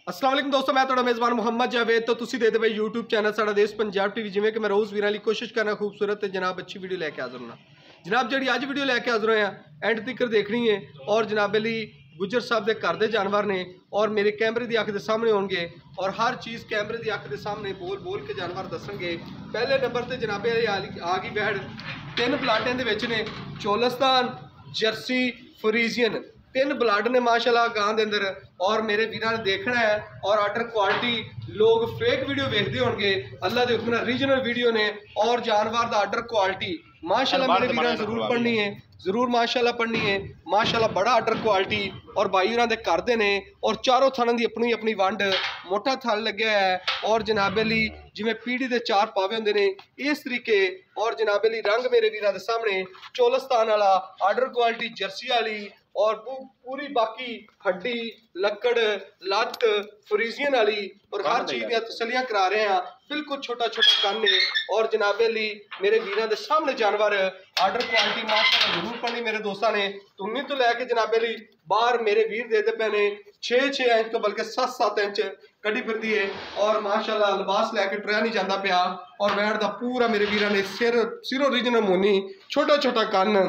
अस्सलाम वालेकुम दोस्तों, मैं थोड़ा मेज़बान मुहम्मद जावेद। तो तुसी देखते भाई यूट्यूब चैनल साडा देश पंजाब टीवी, जिमें कि मैं रोज़ वीरां लई कोशिश करना खूबसूरत जनाब अच्छी वीडियो लैके हाज़र होना। जनाब जी अज वीडियो लैके हाज़र होए एंड तक देखनी है और जनाब अली गुजर साहब के घर के जानवर ने और मेरे कैमरे की अख के सामने होंगे और हर चीज़ कैमरे की अख के सामने बोल बोल के जानवर दसणगे। पहले नंबर पर जनाब आ गई वैड़, 3 प्लाटें ने चोलिस्तान, जर्सी, फ्रीजियन, 3 ब्लड ने माशाल्लाह गां दे अंदर। और मेरे वीरां ने देखना है और आर्डर क्वालिटी लोग फेक वीडियो देखते होंगे, अल्लाह के हुक्म रीजनल वीडियो ने और जानवर का आर्डर क्वालिटी माशाल्लाह मेरे वीरां जरूर पढ़नी है, जरूर माशाल्लाह पढ़नी है। माशाल्लाह बड़ा आर्डर क्वालिटी और भाई उन्होंने करते हैं और चारों थानों की अपनी अपनी वंड, मोटा थल लग्या है और जनाबे ली जिमें पीढ़ी के 4 पावे होंगे ने इस तरीके। और जनाबे ली रंग मेरे वीरां के सामने चोलिस्तान वाला आर्डर क्वालिटी, जर्सी वाली और पूरी बाकी हड्डी लकड़ लत्त फ्रीजियन वाली और हर चीज़ दी तसलियां करा रहे हैं। बिल्कुल छोटा छोटा कन है और जनाबे ली मेरे वीरां के सामने जानवर आर्डर क्वालिटी माशाल्लाह जरूर पढ़नी मेरे दोस्तों ने। तुन्नी तो लैके जनाबे ली बाहर मेरे वीर देते पे ने 6-6 इंच तो बल्कि 7-7 इंच कड़ी फिरदी है और माशाल्लाह लिबास लैके टुरया नहीं जाता पिया। और वैड़ का पूरा मेरे वीरां ने सिरों रीजनल मोनी, छोटा छोटा कन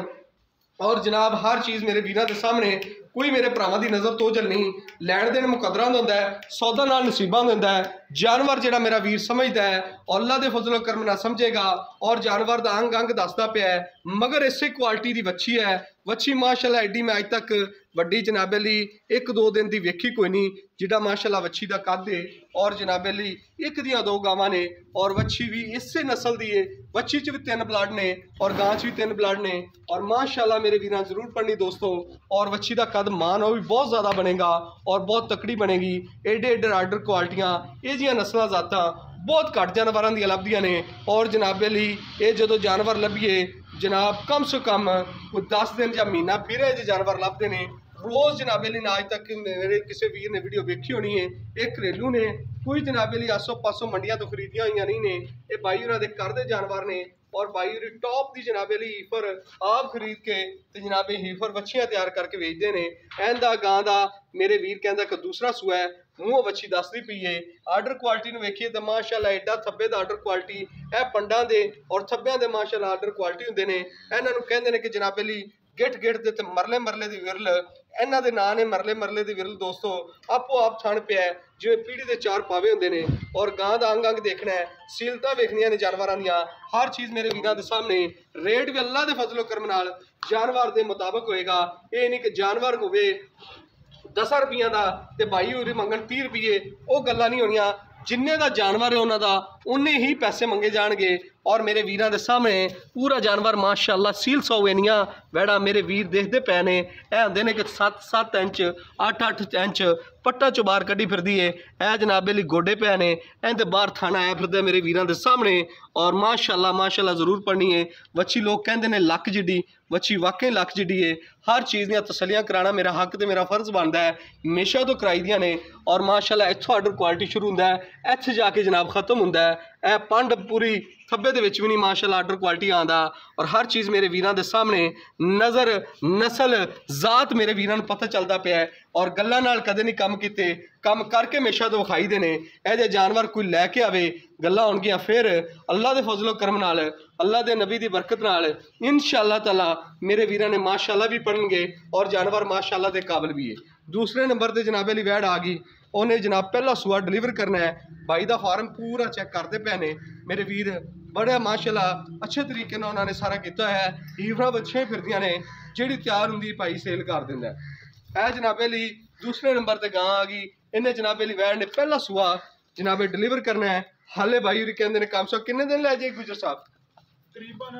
और जनाब हर चीज़ मेरे वीरां के सामने। कोई मेरे भरावां की नज़र तोजल नहीं, लैन देन मुकदरा होंदा है, सौदा नाल नसीबा होंदा है। जानवर जिहड़ा मेरा वीर समझदा है और अल्लाह दे फजलो करम ना समझेगा और जानवर दा अंग अंग दसदा पिया है, मगर इसे क्वालिटी की वच्छी है। वच्छी माशाल्लाह एडी मैं अज तक वड्डी जनाबे ली 1-2 दिन की वेखी कोई नहीं, जिहड़ा माशाल्लाह वच्छी का कद है। और जनाबे ली 1 दियां 2 गावां ने और वच्छी भी इसे नस्ल दी है। वच्छी च भी 3 ब्लड ने और गां च भी 3 ब्लड ने और माशाल्लाह मेरे वीरां जरूर पढ़नी दोस्तों। और वच्छी का कद मान वो भी बहुत ज़्यादा बनेगा और बहुत तकड़ी बनेगी। एडे एडे आर्डर क्वालिटियाँ ये जियां नस्ल जाता बहुत घट जानवरों दी लभदियां ने। और जनाबे ली ये जो जानवर लभीए जनाब कम से कम कोई 10 दिन या महीना फिर ये जानवर लभदे ने रोज़। जनाबे ली आज तक मेरे किसी वीर ने वीडियो वेखी होनी है, एक घरेलू ने, कोई जनाबे ली आसों पासों मंडिया तो खरीदिया हुई नहीं ने। ये भाई उन्होंने घर के जानवर ने और भाई टॉप की जनाबे ली हीफर आप खरीद के जनाबे हीफर वच्छियां तैयार करके बेचते हैं। एंदा गां दा मेरे वीर कहता कि दूसरा सूआ है, मूँह वच्छी दसदी पई है। आर्डर क्वालिटी वेखिए तो माशाल्लाह एडा थब्बे का आर्डर क्वालिटी है, पंडा दे और थब्बियां दे माशाल्लाह आर्डर क्वालिटी होंगे ने। इन्हों कहते हैं कि जनाबे ली गिट गिट दे मरले मरले की विरल, इन्हों के नाम ने मरले मरले की विरल दोस्तों। आपो आप थण पिया जिवें पीढ़ी के 4 पावे होंगे ने और गां का अंग अंग देखना है, सीलता वेखनिया ने जानवरों दियां, हर चीज़ मेरे वीरां के सामने। रेट भी अल्लाह के फजलो करम नाल जानवर के मुताबिक होएगा। ये नहीं कि जानवर होवे 10 रुपये का तो भाई उरे मंगन 30 रुपये, वो गल्लां नहीं होनियां। जिन्ने का जानवर है उन्होंने उन्ने ही पैसे मंगे जाएंगे। और मेरे वीरां के सामने पूरा जानवर माशाल्लाह सील 100 वेनियां वैड़ा मेरे वीर देखते पे ने। यह होंगे ने कि 7-7 इंच 8-8 इंच पट्टा चो बाहर कड़ी फिरदी है। यह जनाबे ली गोडे पे ने इनते बाहर थाना आया फिरदा मेरे वीरां के सामने। और माशाल्लाह माशाल्लाह जरूर पढ़नी है। वच्छी लोग कहते हैं लक जिड्डी, वच्छी वाकई लक जिड्डी है। हर चीज़ दी तसलियां कराना मेरा हक तो मेरा फर्ज बनता है, हमेशा तो कराई दियां ने। और माशाल्लाह इत्थों आर्डर क्वालिटी शुरू होंदा है, इत्थे जाके जनाब खत्म होंदा है। यह पंड पूरी थब्बे दे विच भी नहीं माशाल्लाह आर्डर क्वालिटी आंदा। और हर चीज़ मेरे वीरां दे सामने नज़र नस्ल जात मेरे वीरां नूं पता चलता पिया है। और गल्लां नाल कदे नहीं कम कीते, कम करके हमेशा तो विखाई दे ने। ये जानवर कोई लैके आवे गल्लां होणगियां फिर अल्लाह दे फजलो करम नाल, अल्लाह दे नबी दी बरकत नाल इंशाअल्लाह ताला मेरे वीरां ने माशाल्लाह भी पढ़नगे और जानवर माशाल्लाह दे काबिल भी है। दूसरे नंबर पर जनाबे ली वैड़ आ गई, उन्हें जनाब पहला सूआ डिलीवर करना है। भाई का फार्म पूरा चेक करते पे ने मेरे वीर, बड़ा माशाल्लाह अच्छे तरीके नाल उन्होंने सारा किया है। हीफरा बच्चियां फिरदियां ने जिहड़ी तैयार होंगी भाई सेल कर दिंदा है। जनाबे ली दूसरे नंबर पर गां आ गई, इन्हें जनाबे ली वैड़ ने पहला सूआ जनाबे डिलीवर करना है। हाले भाई कहते हैं कम से कम किन्ने दिन लै जाएगी गुजर साहब? तकरीबन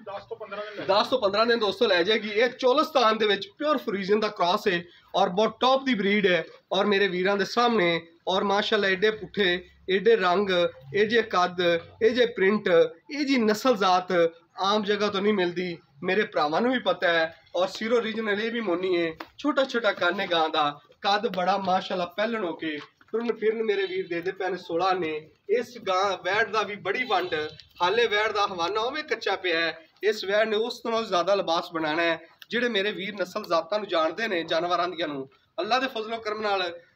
10 तो 15 दिन दोस्तों लै जाएगी। ये चोलिस्तान के प्योर फ्रीजियन का क्रॉस है और बहुत टॉप की ब्रीड है। और मेरे वीरां के सामने और माशाल्लाह एडे पुठे एडे रंग ए जे कद ए जे प्रिंट ये जी नस्ल जात आम जगह तो नहीं मिलती, मेरे भरावां नूं भी पता है। और सिरो रीजनल ये भी मोनी है, छोटा छोटा कन है गां का, कद बड़ा माशाल्लाह पहलन होके तुरन फिरन मेरे वीर दे पे 16 ने। इस गां वैड़ का भी बड़ी वंड, हाले वैड़ का हवाना उवें कच्चा पिया है। इस वैड़ ने उस तो ज़्यादा लिबास बनाना है जिहड़े मेरे वीर नस्ल जातां नूं जानदे ने जानवरां दियां नूं। अल्लाह के फजलो करम नाल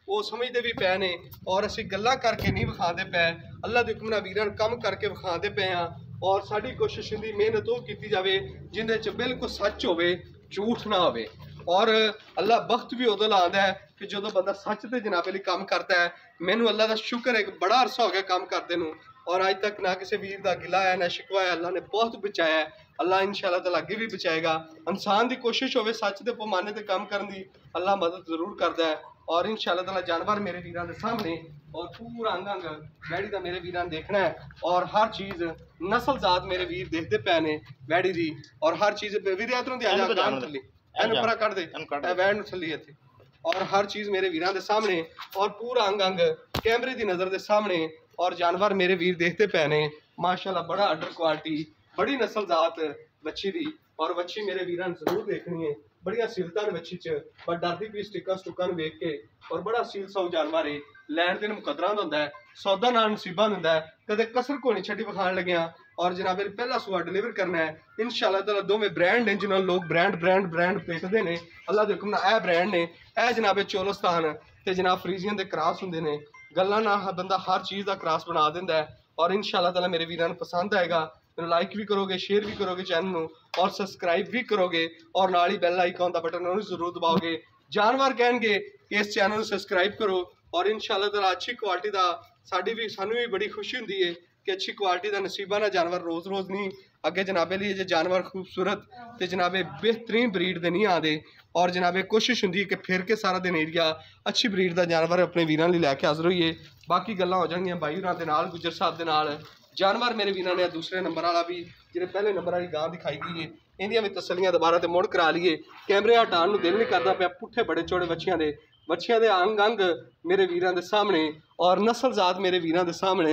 ਉਹ ਸਮਝਦੇ ਵੀ ਪਏ ਨੇ ਔਰ ਅਸੀਂ ਗੱਲਾਂ ਕਰਕੇ ਨਹੀਂ ਵਿਖਾਉਂਦੇ ਪਏ, ਅੱਲਾ ਦੇ ਹੁਕਮ ਨਾਲ ਵੀਰਾਂ ਨੂੰ ਕੰਮ ਕਰਕੇ ਵਿਖਾਉਂਦੇ ਪਏ ਹਾਂ। ਔਰ ਸਾਡੀ ਕੋਸ਼ਿਸ਼ ਹੁੰਦੀ ਮਿਹਨਤ ਉਹ ਕੀਤੀ ਜਾਵੇ ਜਿਹਦੇ 'ਚ ਬਿਲਕੁਲ ਸੱਚ ਹੋਵੇ, ਝੂਠ ਨਾ ਹੋਵੇ। ਔਰ ਅੱਲਾ ਬਖਤ ਵੀ ਉਦੋਂ ਲਾਉਂਦਾ ਹੈ ਕਿ ਜਦੋਂ ਬੰਦਾ ਸੱਚ ਤੇ ਜਨਾਬੇ ਲਈ ਕੰਮ ਕਰਦਾ ਹੈ। ਮੈਨੂੰ ਅੱਲਾ ਦਾ ਸ਼ੁਕਰ ਹੈ ਕਿ ਬੜਾ ਅਰਸਾ ਹੋ ਗਿਆ ਕੰਮ ਕਰਦੇ ਨੂੰ ਔਰ ਅੱਜ ਤੱਕ ਨਾ ਕਿਸੇ ਵੀਰ ਦਾ ਗਿਲਾ ਹੈ ਨਾ ਸ਼ਿਕਵਾ ਹੈ। ਅੱਲਾ ਨੇ ਬਹੁਤ ਬਚਾਇਆ ਹੈ, ਅੱਲਾ ਇੰਸ਼ਾਅੱਲਾ ਤਾਲਾ ਅੱਗੇ ਵੀ ਬਚਾਏਗਾ। ਇਨਸਾਨ ਦੀ ਕੋਸ਼ਿਸ਼ ਹੋਵੇ ਸੱਚ ਦੇ ਪੈਮਾਨੇ ਤੇ ਕੰਮ ਕਰਨ ਦੀ, ਅੱਲਾ ਮਦਦ ਜ਼ਰੂਰ ਕਰਦਾ ਹੈ। ਔਰ इंशाअल्लाह ताला जानवर मेरे वीरां दे सामने और पूरा अंग अंग वैड़ी दा मेरे वीरां देखना है और हर चीज़ नस्ल जात मेरे वीर देखते पे ने वैड़ी दी और हर चीज़ वीर इधरों दी आ जा थल्ली एनु परा कर दे वैड़ नु थल्ली इत्थे और हर चीज़ मेरे वीरां दे सामने और पूरा अंग अंग कैमरे दी नज़र दे सामने और जानवर मेरे वीर देखते पे ने माशाअल्लाह बड़ा अंडर क्वालिटी बड़ी नस्ल जात बच्ची दी और बच्ची मेरे वीरां जरूर देखनी है। बड़िया सीलता ने बच्ची च पर डरदी पी स्टिका स्टुका वेख के और बड़ा सील सौ जानवर है लैन दिन मुकदरा होंदा है सौदा नाल नसीबा होंदा है कदे कसर को नहीं छड्डी विखाण लग्या और जनाब पहला सुआ डिलीवर करना है इंशाअल्लाह ताला। दोवें ब्रांड ने जिन्होंने लोग ब्रांड ब्रांड ब्रांड पेटदे ने अल्लाह दे हुक्म नाल ए ब्रांड ने ए जनाब चोलस्तान ते जनाब फ्रीजियन दे क्रॉस हुंदे ने गल्लां नाल बंदा हर चीज़ दा क्रॉस बना दिंदा है और इंशाअल्लाह ताला मेरे वीरां नूं पसंद आएगा। लाइक भी करोगे शेयर भी करोगे चैनल में और सब्सक्राइब भी करोगे और नाल ही बेल आइकॉन का बटन जरूर दबाओगे। जानवर कहेंगे कि इस चैनल को सब्सक्राइब करो और इंशाअल्लाह ताला अच्छी क्वालिटी का साड़ी भी सानू भी बड़ी खुशी होंदी है कि अच्छी क्वालिटी का नसीबा ना जानवर रोज़ रोज़ नहीं अगे जनाबे लिए जो जानवर खूबसूरत तो जनाबे बेहतरीन ब्रीड के नहीं आते और जनाबे कोशिश होंदी है कि फिर के सारा दिन एरिया अच्छी ब्रीड का जानवर अपने वीरां लई लैके हाज़र होइए। बाकी गल्लां हो जाणगियां बाई होरां दे नाल गुजर साहब दे नाल। जानवर मेरे वीरां ने दूसरे नंबर वाला भी जिन्हें पहले नंबर वाली गां दिखाई गई है इंदियां भी तसलियां दोबारा ते मुड़ करा लीए। कैमरे हटाने को दिल नहीं करता पाया पुट्ठे बड़े चौड़े बच्चियां दे अंग अंग मेरे वीरां दे सामने और नस्ल जात मेरे वीरां दे सामने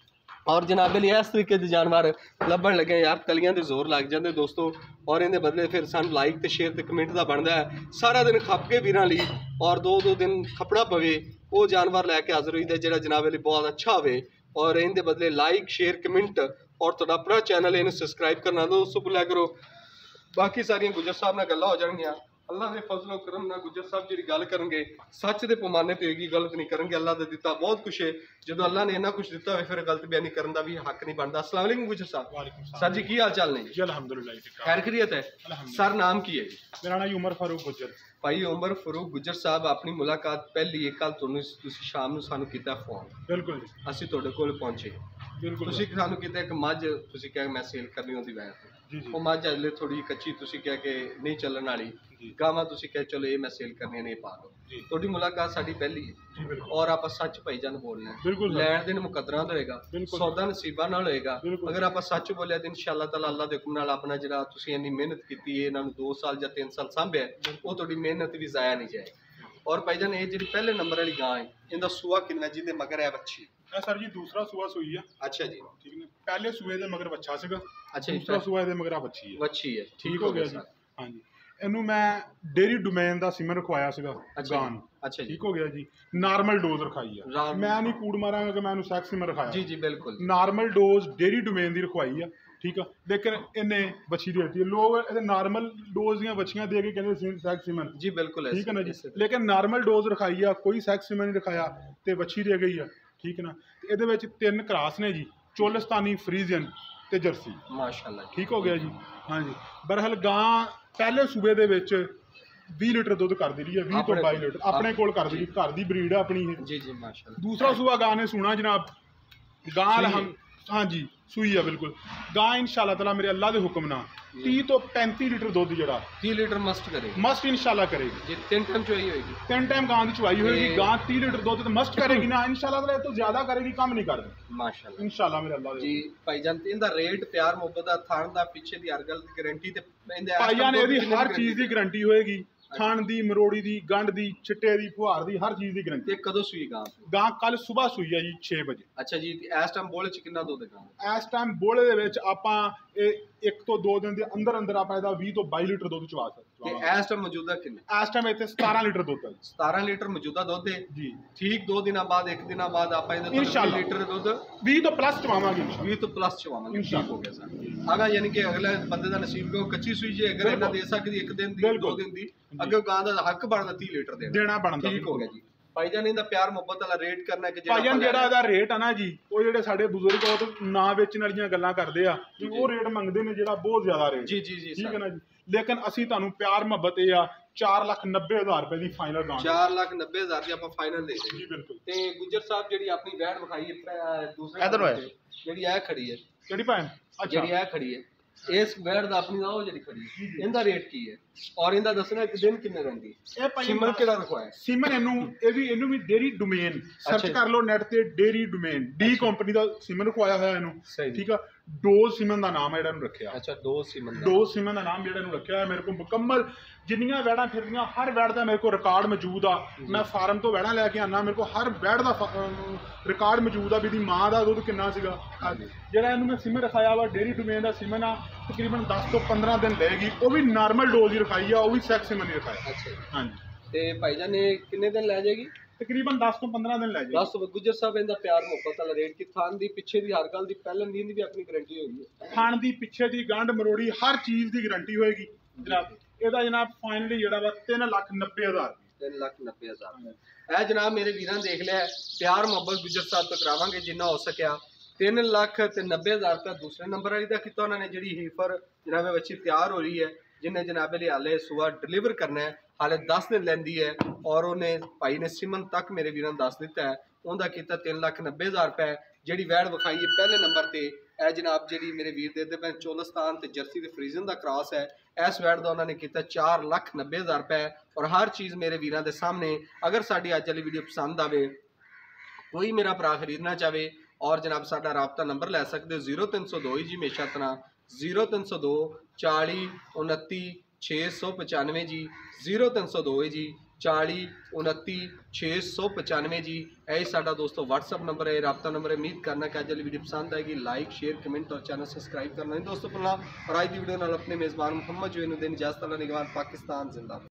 और जनाबे लिए इस तरीके के जानवर लभन लगे यार तलियां दे जोर लग जाते दोस्तों और इहदे बदले फिर सानूं लाइक ते शेयर ते कमेंट का बनता है। सारा दिन खप के वीरां लई और दो दिन खपना पवे वो जानवर लैके हाज़र होईदा जिहड़ा जनाबे लई बहुत अच्छा होवे और इनके बदले लाइक शेयर कमेंट और तुहाडा अपना चैनल इन्हें सब्सक्राइब करना दोस्तों भुलिया करो। बाकी सारियां गुजर साहब नाल गल्लां हो जाणगियां अल्लाह के फजलो करम नाल गुजर साहब जी गल करनगे सच के पैमाने ते होएगी गलत नहीं करनगे। अल्लाह दे दिता बहुत कुछ है जो अल्लाह ने इन्ना कुछ दिता होवे फिर गलत बयानी करन दा भी हक नहीं बनता। अस्सलाम वालेकुम गुजर साहब। सर जी की हाल चाल ने? जी अल्हम्दुलिल्लाह खैर खैरियत है। सर नाम की है? मेरा नाम उमर फारूक गुजर। भाई उमर फारूक गुजर साहब अपनी मुलाकात पहली एक कल तुसीं शाम नूं सानूं कीता फोन बिल्कुल जी असीं तुहाडे कोल पहुंचे बिल्कुल तुसीं सानूं कीता एक मझ तुसीं क्या मैं सेल करनी होंदी वैसे जी जी वो मझ अजले थोड़ी कच्ची तुसीं क्या कि नहीं चलन वाली गावां तुसीं क्या चलो ये मैं सेल करनी नहीं पा दो जी थोड़ी मुलाकात साडी पहली है जी बिल्कुल और आप सच भाईजान बोलना है बिल्कुल लैन दिन मुकदरा होएगा बिल्कुल सौदा नसीबा नाल होएगा बिल्कुल अगर आप सच बोलिया तो इंशाअल्लाह ताला अल्लाह दे हुक्म नाल अपना जिहड़ा तुसीं इन्नी मेहनत कीती है इन्हां नूं 2 साल या 3 साल सांभिया वो तुहाडी मेहनत भी जाया नहीं जाए। और भाईजान ये जी पहले नंबर वाली गां है इनका सूआ कितना जिहदे मगर है बच्ची सर जी दूसरा सुआ सुई है। अच्छा जी ठीक है पहले सुए दे मगर बच्चा सीगा अच्छा दूसरा सुआ दे मगर बच्ची है बच्ची है ठीक हो गया जी। हाँ जी ਇਹਨੂੰ ਮੈਂ ਡੇਰੀ ਡੋਮੇਨ ਦਾ ਸਿਮਰ ਰਖਵਾਇਆ ਸੀਗਾ ਅੱਛਾ ਗਾਂ ਨੂੰ अच्छा जी ਠੀਕ ਹੋ ਗਿਆ ਜੀ ਨਾਰਮਲ ਡੋਜ਼ ਰਖਾਈ ਆ ਰਾਮ- ਮੈਂ ਨਹੀਂ ਕੂੜ ਮਾਰਾਂਗਾ ਕਿ ਮੈਂ ਇਹਨੂੰ ਸੈਕਸ ਸਿਮਰ ਰਖਾਇਆ जी जी बिल्कुल ਨਾਰਮਲ ਡੋਜ਼ ਡੇਰੀ ਡੋਮੇਨ ਦੀ ਰਖਵਾਈ ਆ ਠੀਕ ਆ ਲੇਕਿਨ ਇਹਨੇ ਬੱਚੀ ਦੇ ਦਿੱਤੀ ਲੋਕ ਇਹਦੇ ਨਾਰਮਲ ਡੋਜ਼ ਦੀਆਂ ਬੱਚੀਆਂ ਦੇ ਕੇ ਕਹਿੰਦੇ ਸੈਕਸ ਸਿਮਰ जी बिल्कुल ਠੀਕ ਹੈ ਨਾ ਜੀ ऐसे- ਲੇਕਿਨ ਨਾਰਮਲ ਡੋਜ਼ ਰਖਾਈ ਆ ਕੋਈ ਸੈਕਸ ਸਿਮਰ ਨਹੀਂ ਰਖਾਇਆ ਤੇ ਬੱਚੀ ਦੇ ਗਈ ਆ ਠੀਕ ਨਾ ਤੇ ਇਹਦੇ ਵਿੱਚ 3 ਕਰਾਸ ਨੇ ਜੀ ਚੋਲਸਤਾਨੀ ਫਰੀਜ਼ੀਅਨ ਤੇ ਜਰਸੀ माशाल्लाह ਠੀਕ ਹੋ ਗਿਆ ਜੀ। ਹਾਂਜੀ ਬਰਹਲ ਗਾਂ ਪਹਿਲੇ ਸੂਬੇ ਦੇ ਵਿੱਚ 20 ਲੀਟਰ ਦੁੱਧ ਕਰ ਦਿੰਦੀ ਹੈ 20 ਤੋਂ 22 ਲੀਟਰ ਆਪਣੇ ਕੋਲ ਕਰ ਦਿੰਦੀ ਘਰ ਦੀ ਬਰੀਡ ਆ ਆਪਣੀ ਇਹ। जी जी माशाल्लाह दूसरा सूआ गां ने सुना जनाब गां हम हाँ जी सूई है बिल्कुल गां इंशाल्लाह ताला मेरे अल्लाह के हुक्म ना 30 तो 35 लीटर दुध जड़ा 30 लीटर मस्ट करेगी मस्ट इंशाल्लाह करेगी जी 3 टाइम चोई होगी 3 टाइम गां की चुवाई होगी गां 30 लीटर दुध तो मस्ट करेगी ना इंशाल्लाह ताला तो ज्यादा करेगी कम नहीं करती माशाल्लाह इंशाल्लाह मेरे अल्लाह जी भाईजान इनका रेट प्यार मोहब्बत दा थान दा पीछे दी हर गल दी गारंटी ते इनदे भाईजान ਇਹਦੀ हर चीज की गारंटी होएगी खान दी मरोड़ी दी गंढ दी चिट्टे दी फुहार दी हर चीज की गारंटी। ते कदों सूई गां गां कल सुबह सूई है जी 6 बजे। अच्छा जी ते इस टाइम बोले च कितना दुध गां ਇਸ ਟਾਈਮ ਬੋਲੇ ਦੇ ਵਿੱਚ ਆਪਾਂ ਇਹ 1 ਤੋਂ 2 ਦਿਨ ਦੇ ਅੰਦਰ ਅੰਦਰ ਆਪਾਂ ਇਹਦਾ 20 ਤੋਂ 22 ਲੀਟਰ ਦੁੱਧ ਚਵਾ ते ਸਕਦੇ इस टाइम मौजूदा किन्ने ਇਸ ਟਾਈਮ ਇੱਥੇ 17 ਲੀਟਰ ਦੁੱਧ ਹੈ ਜੀ। 17 लीटर मौजूदा दुध है ਜੀ ठीक 2 दिनों बाद 1 दिन बाद आप इहदे तो 20 इंशाल्लाह। लीटर दुध 20 ਤੋਂ ਪਲੱਸ ਚਵਾਵਾਂਗੇ ਇੰਸ਼ਾਅੱਲਾਹ। 20 तो प्लस चवावांगे ठीक इंशाल्लाह। हो गया सर आगा यानी कि अगले बंदे दा नसीब को कच्ची सूई जे अगर इन्ना दे सकदी 1 दिन दी 2 बिल्कुल। दिन दी अगे गां दा हक बनदा 30 लीटर देना ਦੇਣਾ ਬਣਦਾ ठीक हो गया जी। ਭਾਈਜਾਨ ਇਹਦਾ ਪਿਆਰ ਮੁਹੱਬਤ ਵਾਲਾ ਰੇਟ ਕਰਨਾ ਕਿ ਜਿਹੜਾ ਭਾਈਜਾਨ ਜਿਹੜਾ ਇਹਦਾ ਰੇਟ ਆ ਨਾ ਜੀ, ਉਹ ਜਿਹੜੇ ਸਾਡੇ ਬਜ਼ੁਰਗ ਉਹ ਤਾਂ ਨਾ ਵੇਚਣ ਵਾਲੀਆਂ ਗੱਲਾਂ ਕਰਦੇ ਆ ਕਿ ਉਹ ਰੇਟ ਮੰਗਦੇ ਨੇ ਜਿਹੜਾ ਬਹੁਤ ਜ਼ਿਆਦਾ ਰੇਟ। ਜੀ ਜੀ ਜੀ ਠੀਕ ਹੈ ਨਾ ਜੀ, ਲੇਕਿਨ ਅਸੀਂ ਤੁਹਾਨੂੰ ਪਿਆਰ ਮੁਹੱਬਤ ਇਹ ਆ 4,90,000 ਰੁਪਏ ਦੀ ਫਾਈਨਲ ਗਾਂ 4,90,000 ਦੀ ਆਪਾਂ ਫਾਈਨਲ ਦੇ ਜੀ ਬਿਲਕੁਲ। ਤੇ ਗੁੱਜਰ ਸਾਹਿਬ ਜਿਹੜੀ ਆਪਣੀ ਵੈਟ ਵਿਖਾਈ ਹੈ ਦੂਸਰੇ ਇੱਧਰ ਹੋਇਆ ਜਿਹੜੀ ਇਹ ਖੜੀ ਹੈ, ਕਿਹੜੀ ਭੈਣ? ਅੱਛਾ ਜਿਹੜੀ ਇਹ ਖੜੀ ਹੈ, ਇਸ ਵੈਟ ਦਾ ਆਪਣੀ ਉਹ ਜਿਹੜੀ ਖੜੀ ਹੈ, ਇਹਦਾ ਰੇਟ ਕੀ ਹੈ ਔਰ ਇਹਦਾ ਦੱਸਣਾ ਕਿ ਦਿਨ ਕਿੰਨੇ ਰਹਿੰਦੀ ਹੈ? ਇਹ ਭਾਈ ਸਿਮਨ ਕਿਹੜਾ ਰਖਵਾਇਆ? ਸਿਮਨ ਇਹਨੂੰ ਵੀ ਡੇਰੀ ਡੋਮੇਨ ਸਰਚ ਕਰ ਲਓ ਨੈਟ ਤੇ, ਡੇਰੀ ਡੋਮੇਨ ਡੀ ਕੰਪਨੀ ਦਾ ਸਿਮਨ ਰਖਵਾਇਆ ਹੋਇਆ ਇਹਨੂੰ। ਠੀਕ ਆ, ਡੋਜ਼ ਸਿਮਨ ਦਾ ਨਾਮ ਹੈ ਜਿਹੜਾ ਇਹਨੂੰ ਰੱਖਿਆ। ਅੱਛਾ, ਡੋਜ਼ ਸਿਮਨ ਦਾ ਨਾਮ ਜਿਹੜਾ ਇਹਨੂੰ ਰੱਖਿਆ ਹੈ। ਮੇਰੇ ਕੋਲ ਮੁਕੰਮਲ ਜਿੰਨੀਆਂ ਵੈੜਾਂ ਫਿਰਦੀਆਂ ਹਰ ਵੈੜ ਦਾ ਮੇਰੇ ਕੋਲ ਰਿਕਾਰਡ ਮੌਜੂਦ ਆ। ਮੈਂ ਫਾਰਮ ਤੋਂ ਵੈੜਾਂ ਲੈ ਕੇ ਆਨਾ, ਮੇਰੇ ਕੋਲ ਹਰ ਵੈੜ ਦਾ ਰਿਕਾਰਡ ਮੌਜੂਦ ਆ ਵੀ ਦੀ ਮਾਂ ਦਾ ਦੁੱਧ ਕਿੰਨਾ ਸੀਗਾ। ਜਿਹੜਾ ਇਹਨੂੰ ਮੈਂ ਸਿਮਨ ਰਖਾਇਆ ਵਾ ਡੇਰੀ ਡੋਮੇਨ ਦਾ ਸਿਮਨ ਆ, ਤਕਰੀਬਨ 10 ਤੋਂ 15 ਦਿਨ ਲਏਗੀ। ਉਹ ਵੀ ਨਾਰਮਲ ਡੋਜ਼ ਹੀ ਰਖਾਈ ਆ, ਉਹ ਵੀ ਸੈਕਸ ਸਿਮਨ ਹੀ ਰਖਾਇਆ। ਅੱਛਾ ਹਾਂਜੀ। ਤੇ ਭਾਈਜਾਨ ਨੇ ਕਿੰਨੇ ਦਿਨ ਲੈ ਜਾਏਗੀ? ਤਕਰੀਬਨ 10 ਤੋਂ 15 ਦਿਨ ਲੈ ਜਾਏਗੀ। 10 ਗੁੱਜਰ ਸਾਹਿਬ ਇਹਦਾ ਪਿਆਰ ਮੁਹੱਬਤ ਵਾਲਾ ਰੇਟ ਕਿ ਥਾਨ ਦੀ ਪਿੱਛੇ ਦੀ ਹਰ ਗੱਲ ਦੀ ਪਹਿਲਾਂ ਨੀਂਦ ਵੀ ਆਪਣੀ ਗਾਰੰਟੀ ਹੋਈ ਹੈ। ਖਾਣ ਦੀ ਪਿੱਛੇ ਦੀ ਗੰਢ ਮਰੋੜੀ ਹਰ ਚੀਜ਼ ਦੀ ਗਾਰੰਟੀ ਹੋਏਗੀ ਜਨਾਬ। ਇਹਦਾ ਜਨਾਬ ਫਾਈਨਲੀ ਜਿਹੜਾ ਵਾ 3,90,000 3,90,000 ਇਹ ਜਨਾਬ ਮੇਰੇ ਵੀਰਾਂ ਦੇਖ ਲਿਆ। ਪਿਆਰ ਮੁਹੱਬਤ ਗੁੱਜਰ ਸਾਹਿਬ ਤੋਂ ਕਰਾਵਾਂਗੇ ਜਿੰਨਾ ਹੋ ਸਕਿਆ। 3,90,000 ਰੁਪਏ ਦੂਸਰੇ ਨੰਬਰ ਵਾਲੀ ਦਾ ਕੀਤਾ ਉਹਨਾਂ ਨੇ, ਜਿਹੜੀ ਹੀਫਰ ਜਨਾਬ ਬੱਚੀ ਤਿਆਰ ਹੋ ਰਹੀ ਹੈ, जिन्हें जनाबे लिए हाले सुबह डिलीवर करना है, हाले 10 दिन लैंदी है और उन्हें भाई ने सिमन तक मेरे वीर दस दिता है। उनका किया 3,90,000 रुपए। जी वैड़ विखाई है पहले नंबर पर, यह जनाब जी मेरे वीर देते पे चोलिस्तान तो जर्सी के फ्रीजन का क्रॉस है। इस वैड़ का उन्होंने किया 4,90,000 रुपए और हर चीज़ मेरे वीरों के सामने। अगर साड़ी अज वाली वीडियो पसंद आए, कोई मेरा भरा खरीदना चाहे और जनाब साडा राबता नंबर लै सकते हो 0302 जी हमेशा तरह 0302 40 29 695 जी 0302 जी 40 29 695 जी। यही साडा दोस्तों व्हाट्सअप नंबर है, राबता नंबर है। उम्मीद करना कि अज वाली वीडियो पसंद आएगी। लाइक शेयर कमेंट और चैनल सब्सक्राइब करना नहीं दोस्तों। और आज की वीडियो नाल अपने मेज़बान मुहम्मद जो इन दिन इजाजत अल्लाह निगहबान पाकिस्तान जिंदाबाद।